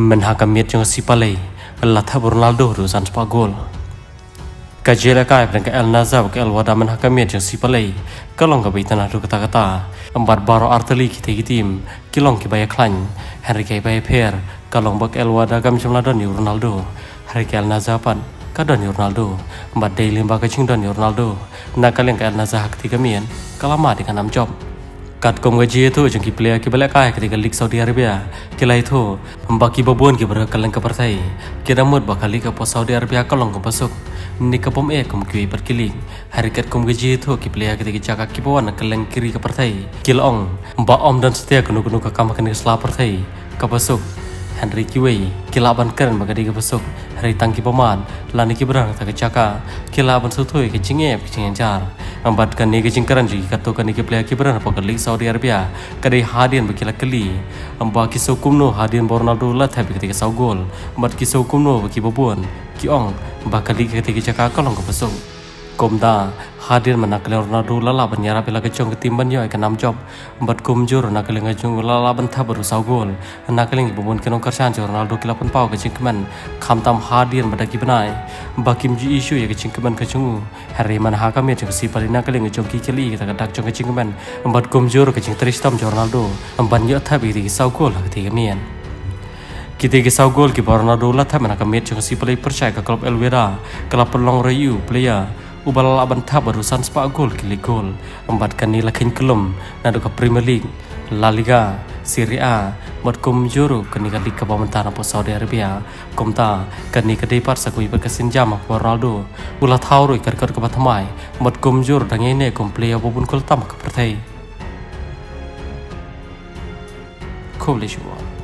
menhakamit jong sipalei latha Ronaldo rusan sepak gol kajela kai dan ke El Nazar ke El Wada menhakamit jong sipalei kalong ke baitan adu kata-kata empat baro arteli kita tim kilong ke baya klan Henry ke baya per kalong bak El Wada kami jumlah ni Ronaldo hari ke El Nazar pan kadon Ronaldo empat daily bak kecing don Ronaldo nak kalian ke El Nazar hak tiga mien kalama dengan 6 job kat kom gaji itu jengki player ke balik kai ketika Lig Saudi Arabia kila itu membaki babon ke berkalan ke partai kira mud bakali ke pos Saudi Arabia kalong ke pasuk ni ke pom kom kui perkiling hari kat kom gaji itu ke player ketika cakap ke bawan kalang kiri ke partai kilong mbak om dan setia kenu ke kamar kena selah partai ke pasuk Henry Kiwei kilaban keren bagadi ke pasuk hari tangki paman lani ki berang tak caka kilaban sutoi ke cingep jar ambat kan ni ke cingkaran ji kato kan ni ke player ki berang apa Lig Saudi Arabia kadai hadian bakila kali amba ki sokumno hadian Ronaldo la tapi ketika sau gol ambat ki sokumno baki babon ki ong bakali ketika caka kalong ke pasuk komda hadir menakal Ronaldo lala banyara pela kecong ketimban yo ikan 6 job empat kumjur nakal ngajung lala bentah baru sau gol nakal ngi bobon kenong kersan Ronaldo kilapan pau kecing keman kamtam hadir badaki benai bakim ji isu ya kecing keman kecungu hari man hakam ya si palina nakal ngajong kikeli kita kadak jong kecing keman empat kumjur kecing tristam Ronaldo empat yo thabi di sau gol ketiga mien kita kisau gol ki Ronaldo la tha mana kamet jong si play percaya ke klub El Wada klub pelong rayu player ubal laban tab barusan sepak gol kili gol empat kali lakin kelum nado ke Premier League La Liga Serie A matkum juru kini kali ke pementaran po Saudi Arabia komta kini ke depart sakui berkesin jam Ronaldo ulah tahu ikar ke patamai matkum juru dengan ini komplain apapun kul tam ke partai Cool